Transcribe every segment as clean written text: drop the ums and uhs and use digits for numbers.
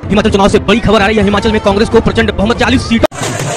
हिमाचल चुनाव से बड़ी खबर आ रही है। हिमाचल में कांग्रेस को प्रचंड बहुमत 40 सीटों।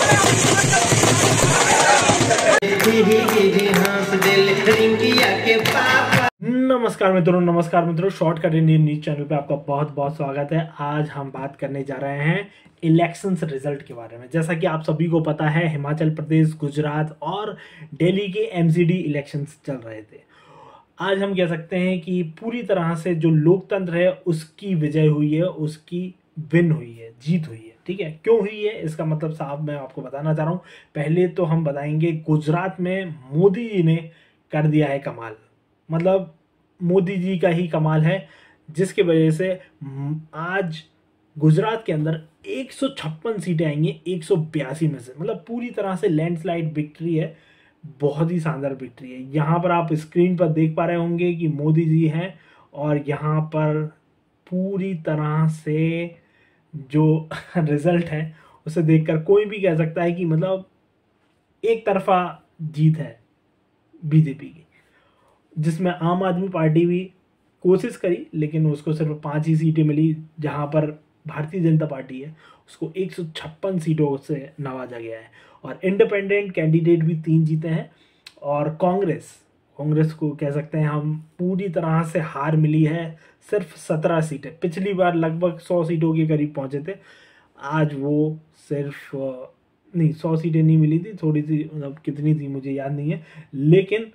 नमस्कार मित्रों, शॉर्टकट इंडियन न्यूज चैनल पे आपका बहुत बहुत स्वागत है। आज हम बात करने जा रहे हैं इलेक्शंस रिजल्ट के बारे में। जैसा कि आप सभी को पता है, हिमाचल प्रदेश, गुजरात और दिल्ली के एमसीडी इलेक्शंस चल रहे थे। आज हम कह सकते हैं कि पूरी तरह से जो लोकतंत्र है उसकी विजय हुई है, उसकी विन हुई है, जीत हुई है। ठीक है, क्यों हुई है इसका मतलब साहब मैं आपको बताना चाह रहा हूँ। पहले तो हम बताएंगे, गुजरात में मोदी जी ने कर दिया है कमाल। मतलब मोदी जी का ही कमाल है, जिसके वजह से आज गुजरात के अंदर 156 सीटें आएंगी 182 में से। मतलब पूरी तरह से लैंडस्लाइड विक्ट्री है, बहुत ही शानदार विक्ट्री है। यहाँ पर आप स्क्रीन पर देख पा रहे होंगे कि मोदी जी हैं, और यहाँ पर पूरी तरह से जो रिजल्ट है उसे देखकर कोई भी कह सकता है कि मतलब एक तरफा जीत है बीजेपी की, जिसमें आम आदमी पार्टी भी कोशिश करी लेकिन उसको सिर्फ 5 ही सीटें मिली। जहां पर भारतीय जनता पार्टी है उसको 156 सीटों से नवाजा गया है, और इंडिपेंडेंट कैंडिडेट भी 3 जीते हैं। और कांग्रेस को कह सकते हैं हम पूरी तरह से हार मिली है, सिर्फ 17 सीटें। पिछली बार लगभग 100 सीटों के करीब पहुंचे थे, आज वो सिर्फ 100 सीटें नहीं मिली थी, थोड़ी सी, मतलब कितनी थी मुझे याद नहीं है, लेकिन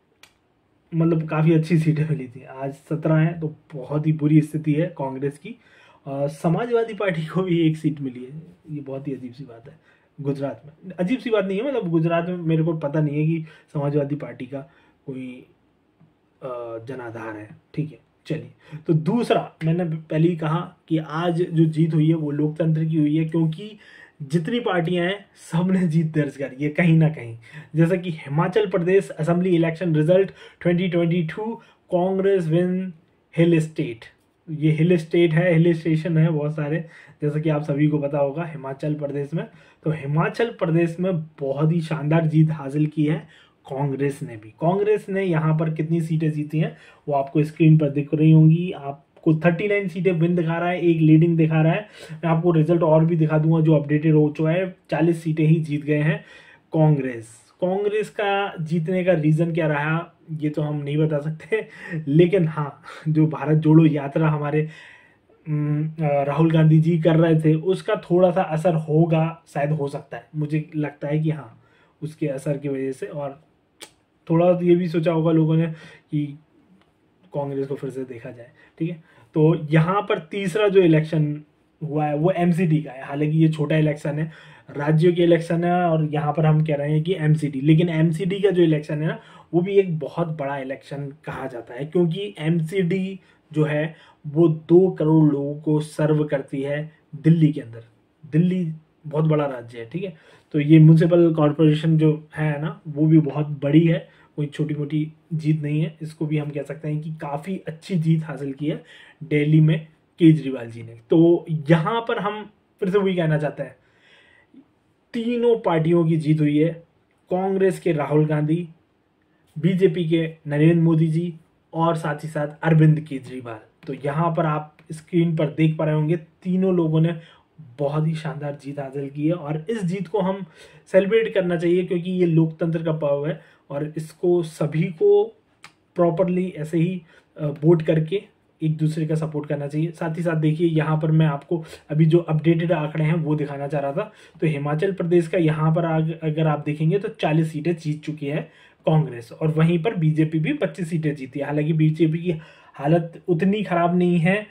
मतलब काफ़ी अच्छी सीटें मिली थी। आज 17 हैं, तो बहुत ही बुरी स्थिति है कांग्रेस की। समाजवादी पार्टी को भी 1 सीट मिली है। ये बहुत ही अजीब सी बात है गुजरात में। अजीब सी बात नहीं है, मतलब गुजरात में मेरे को पता नहीं है कि समाजवादी पार्टी का कोई जनाधार है। ठीक है, चलिए। तो दूसरा, मैंने पहले ही कहा कि आज जो जीत हुई है वो लोकतंत्र की हुई है, क्योंकि जितनी पार्टियां हैं सब ने जीत दर्ज करी है कहीं ना कहीं। जैसा कि Himachal Pradesh assembly election result 2022, Congress win hill state. ये हिल स्टेट है, हिल स्टेशन है बहुत सारे, जैसा कि आप सभी को पता होगा हिमाचल प्रदेश में। तो हिमाचल प्रदेश में बहुत ही शानदार जीत हासिल की है कांग्रेस ने भी। कांग्रेस ने यहाँ पर कितनी सीटें जीती हैं वो आपको स्क्रीन पर दिख रही होंगी। आपको 39 सीटें विन दिखा रहा है, 1 लीडिंग दिखा रहा है। मैं आपको रिजल्ट और भी दिखा दूंगा जो अपडेटेड हो चुका है। 40 सीटें ही जीत गए हैं कांग्रेस का जीतने का रीजन क्या रहा ये तो हम नहीं बता सकते, लेकिन हाँ, जो भारत जोड़ो यात्रा हमारे राहुल गांधी जी कर रहे थे उसका थोड़ा सा असर होगा, शायद हो सकता है, मुझे लगता है कि हाँ, उसके असर की वजह से। और थोड़ा ये भी सोचा होगा लोगों ने कि कांग्रेस को फिर से देखा जाए। ठीक है, तो यहाँ पर तीसरा जो इलेक्शन हुआ है वो एमसीडी का है। हालांकि ये छोटा इलेक्शन है, राज्यों के इलेक्शन है, और यहाँ पर हम कह रहे हैं कि एमसीडी, लेकिन एमसीडी का जो इलेक्शन है ना वो भी एक बहुत बड़ा इलेक्शन कहा जाता है, क्योंकि एमसीडी जो है वो 2 करोड़ लोगों को सर्व करती है दिल्ली के अंदर। दिल्ली बहुत बड़ा राज्य है। ठीक है, तो ये म्यूनिसिपल कॉरपोरेशन जो है ना वो भी बहुत बड़ी है, कोई छोटी मोटी जीत नहीं है। इसको भी हम कह सकते हैं कि काफ़ी अच्छी जीत हासिल की है दिल्ली में केजरीवाल जी ने। तो यहाँ पर हम फिर से वही कहना चाहते हैं, तीनों पार्टियों की जीत हुई है। कांग्रेस के राहुल गांधी, बीजेपी के नरेंद्र मोदी जी, और साथ ही साथ अरविंद केजरीवाल। तो यहाँ पर आप स्क्रीन पर देख पा रहे होंगे, तीनों लोगों ने बहुत ही शानदार जीत हासिल की है, और इस जीत को हम सेलिब्रेट करना चाहिए, क्योंकि ये लोकतंत्र का पर्व है, और इसको सभी को प्रॉपरली ऐसे ही वोट करके एक दूसरे का सपोर्ट करना चाहिए। साथ ही साथ देखिए, यहाँ पर मैं आपको अभी जो अपडेटेड आंकड़े हैं वो दिखाना चाह रहा था। तो हिमाचल प्रदेश का यहाँ पर अगर आप देखेंगे तो 40 सीटें जीत चुकी है कांग्रेस, और वहीं पर बीजेपी भी 25 सीटें जीती है। हालांकि बीजेपी की हालत उतनी खराब नहीं है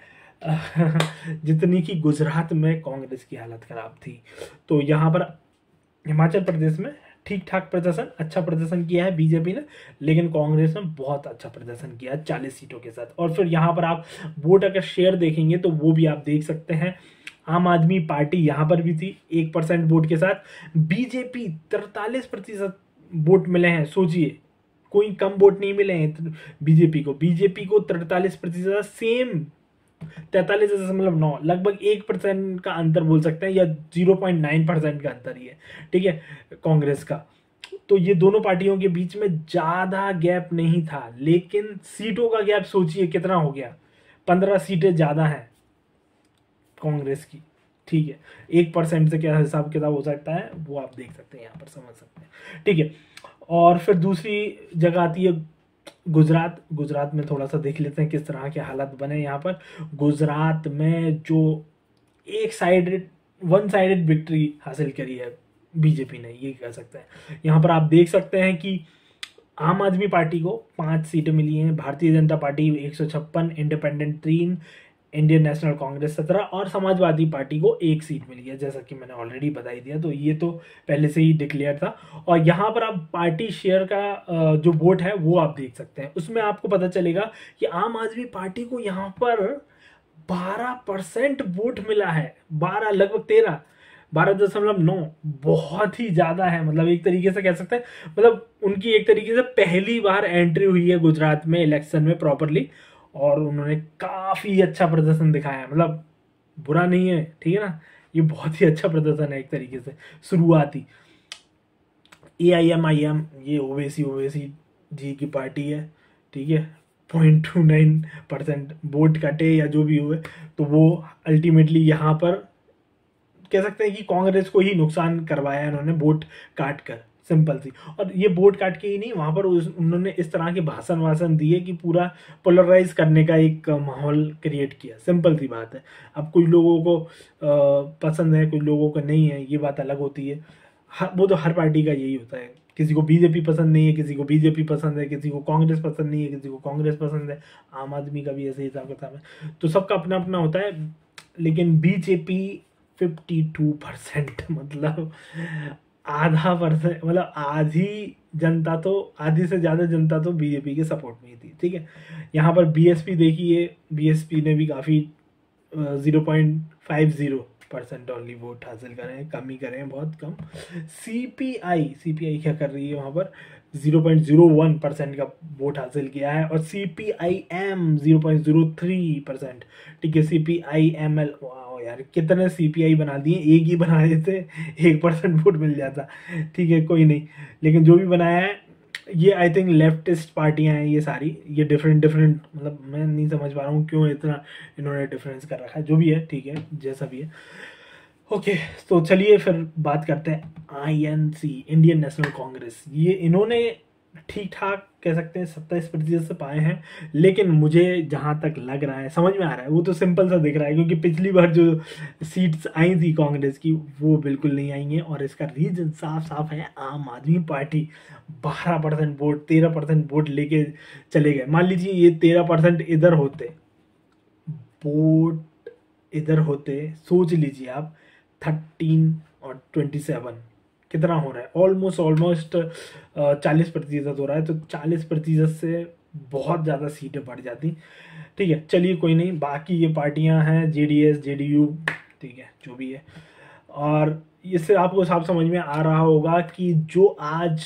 जितनी कि गुजरात में कांग्रेस की हालत खराब थी। तो यहाँ पर हिमाचल प्रदेश में ठीक ठाक प्रदर्शन, अच्छा प्रदर्शन किया है बीजेपी ने, लेकिन कांग्रेस ने बहुत अच्छा प्रदर्शन किया है 40 सीटों के साथ। और फिर यहाँ पर आप वोट अगर शेयर देखेंगे तो वो भी आप देख सकते हैं। आम आदमी पार्टी यहाँ पर भी थी 1% वोट के साथ। बीजेपी 43% वोट मिले हैं। सोचिए, कोई कम वोट नहीं मिले हैं बीजेपी को 43%, सेम 43.9, लगभग 1% का अंतर बोल सकते हैं, या 0.9% का अंतर ही है। ठीक है, कांग्रेस का। तो ये दोनों पार्टियों के बीच में ज्यादा गैप नहीं था, लेकिन सीटों का गैप सोचिए कितना हो गया, 15 सीटें ज्यादा हैं। कांग्रेस की, ठीक है। 1% से क्या हिसाब किताब हो सकता है वो आप देख सकते हैं, यहाँ पर समझ सकते हैं, ठीक है। और फिर दूसरी जगह आती है गुजरात। गुजरात में थोड़ा सा देख लेते हैं किस तरह के हालात बने यहाँ पर। गुजरात में जो वन साइडेड विक्ट्री हासिल करी है बीजेपी ने, ये कह सकते हैं। यहाँ पर आप देख सकते हैं कि आम आदमी पार्टी को 5 सीटें मिली हैं, Bharatiya Janata Party 156, independent 3, Indian National Congress 17 और समाजवादी पार्टी को 1 सीट मिली है, जैसा कि मैंने ऑलरेडी बता ही दिया। तो ये तो पहले से ही डिक्लेयर था। और यहाँ पर आप पार्टी शेयर का जो वोट है वो आप देख सकते हैं। उसमें आपको पता चलेगा कि आम आदमी पार्टी को यहाँ पर 12% वोट मिला है, 12 लगभग 12.9, बहुत ही ज़्यादा है। मतलब एक तरीके से कह सकते हैं, मतलब उनकी एक तरीके से पहली बार एंट्री हुई है गुजरात में इलेक्शन में प्रॉपरली, और उन्होंने काफ़ी अच्छा प्रदर्शन दिखाया है। मतलब बुरा नहीं है, ठीक है ना, ये बहुत ही अच्छा प्रदर्शन है एक तरीके से शुरुआती। AIMIM ये ओवैसी जी की पार्टी है, ठीक है। 0.29% वोट कटे या जो भी हुए, तो वो अल्टीमेटली यहाँ पर कह सकते हैं कि कांग्रेस को ही नुकसान करवाया उन्होंने वोट काट कर, सिंपल सी। और ये वोट काट के ही नहीं, वहाँ पर उन्होंने इस तरह के भाषण दिए कि पूरा पोलराइज करने का एक माहौल क्रिएट किया, सिंपल सी बात है। अब कुछ लोगों को पसंद है, कुछ लोगों को नहीं है, ये बात अलग होती है। वो तो हर पार्टी का यही होता है, किसी को बीजेपी पसंद नहीं है, किसी को बीजेपी पसंद है, किसी को कांग्रेस पसंद नहीं है, किसी को कांग्रेस पसंद है। आम आदमी का भी ऐसे हिसाब किताब है, तो सबका अपना अपना होता है। लेकिन बीजेपी 52%, मतलब आधा परसेंट, मतलब आधी जनता तो, आधी से ज़्यादा जनता तो बीजेपी के सपोर्ट में ही थी, ठीक है। यहाँ पर बीएसपी देखिए, बीएसपी ने भी काफ़ी 0.50% ओनली वोट हासिल करें हैं, कम ही करें हैं, बहुत कम। सीपीआई क्या कर रही है वहाँ पर, 0.01% का वोट हासिल किया है। और CPIM 0.03%, ठीक है। CPIML, वाह यार कितने CPI बना दिए, एक ही बना देते 1% वोट मिल जाता, ठीक है, कोई नहीं। लेकिन जो भी बनाया है, ये आई थिंक लेफ्टिस्ट पार्टियां हैं ये सारी, ये डिफरेंट, मतलब मैं नहीं समझ पा रहा हूँ क्यों इतना इन्होंने डिफरेंस कर रखा है, जो भी है ठीक है, जैसा भी है। ओके, तो चलिए फिर बात करते हैं INC, इंडियन नेशनल कांग्रेस। ये इन्होंने ठीक ठाक कह सकते हैं 27% से पाए हैं। लेकिन मुझे जहां तक लग रहा है, समझ में आ रहा है, वो तो सिंपल सा दिख रहा है, क्योंकि पिछली बार जो सीट्स आई थी कांग्रेस की वो बिल्कुल नहीं आई हैं। और इसका रीजन साफ साफ है, आम आदमी पार्टी 12% वोट, 13% वोट लेके चले गए। मान लीजिए ये 13% इधर होते, वोट इधर होते, सोच लीजिए आप 13 और 27 कितना हो रहा है, ऑलमोस्ट 40% हो रहा है। तो 40% से बहुत ज़्यादा सीटें बढ़ जाती, ठीक है। चलिए कोई नहीं, बाकी ये पार्टियां हैं JDS JDU, ठीक है, जो भी है। और इससे आपको साफ समझ में आ रहा होगा कि जो आज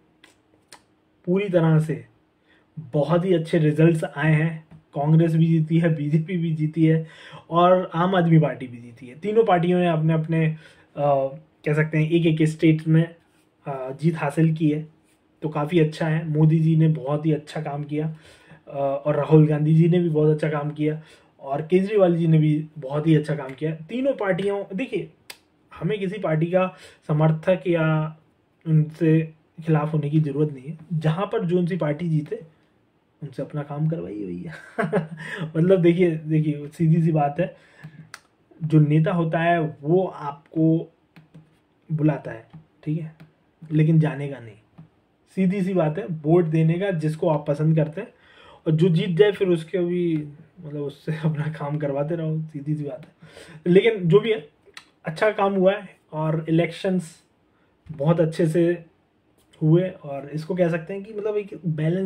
पूरी तरह से बहुत ही अच्छे रिजल्ट्स आए हैं, कांग्रेस भी जीती है, बीजेपी भी जीती है और आम आदमी पार्टी भी जीती है। तीनों पार्टियों ने अपने अपने कह सकते हैं एक एक स्टेट में जीत हासिल की है, तो काफ़ी अच्छा है। मोदी जी ने बहुत ही अच्छा काम किया और राहुल गांधी जी ने भी बहुत अच्छा काम किया और केजरीवाल जी ने भी बहुत ही अच्छा काम किया। तीनों पार्टियों, देखिए हमें किसी पार्टी का समर्थक या उनसे खिलाफ होने की ज़रूरत नहीं है। जहाँ पर जो उनसी पार्टी जीते उनसे अपना काम करवाइए भैया। मतलब देखिए सीधी सी बात है, जो नेता होता है वो आपको बुलाता है, ठीक है, लेकिन जाने का नहीं। सीधी सी बात है, वोट देने का जिसको आप पसंद करते हैं, और जो जीत जाए फिर उसके भी मतलब उससे अपना काम करवाते रहो, सीधी सी बात है। लेकिन जो भी है, अच्छा काम हुआ है और इलेक्शंस बहुत अच्छे से हुए। और इसको कह सकते हैं कि मतलब एक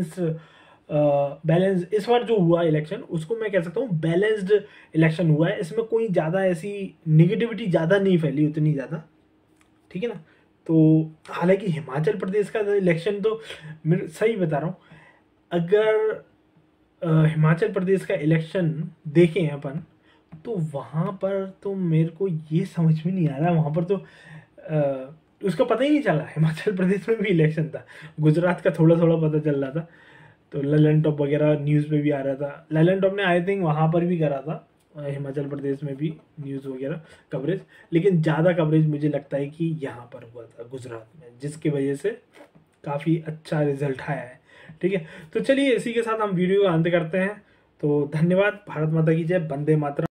बैलेंस इस बार जो हुआ इलेक्शन, उसको मैं कह सकता हूँ बैलेंस्ड इलेक्शन हुआ है। इसमें कोई ज़्यादा ऐसी निगेटिविटी ज़्यादा नहीं फैली उतनी ज़्यादा, ठीक है ना। तो हालांकि हिमाचल प्रदेश का इलेक्शन तो मैं सही बता रहा हूँ, अगर हिमाचल प्रदेश का इलेक्शन देखें अपन, तो वहाँ पर तो मेरे को ये समझ में नहीं आ रहा, वहाँ पर तो उसका पता ही नहीं चला। हिमाचल प्रदेश में भी इलेक्शन था, गुजरात का थोड़ा थोड़ा पता चल रहा था, तो ललन टॉप वगैरह न्यूज़ पे भी आ रहा था। ललन टॉप ने आई थिंक वहाँ पर भी करा था, हिमाचल प्रदेश में भी न्यूज़ वगैरह कवरेज, लेकिन ज़्यादा कवरेज मुझे लगता है कि यहाँ पर हुआ था गुजरात में, जिसकी वजह से काफ़ी अच्छा रिजल्ट आया है। ठीक है, तो चलिए इसी के साथ हम वीडियो का अंत करते हैं। तो धन्यवाद। भारत माता की जय। वंदे मातरम।